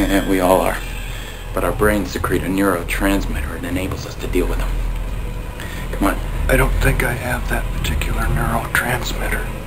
Yeah, we all are. But our brains secrete a neurotransmitter that enables us to deal with them. Come on. I don't think I have that particular neurotransmitter.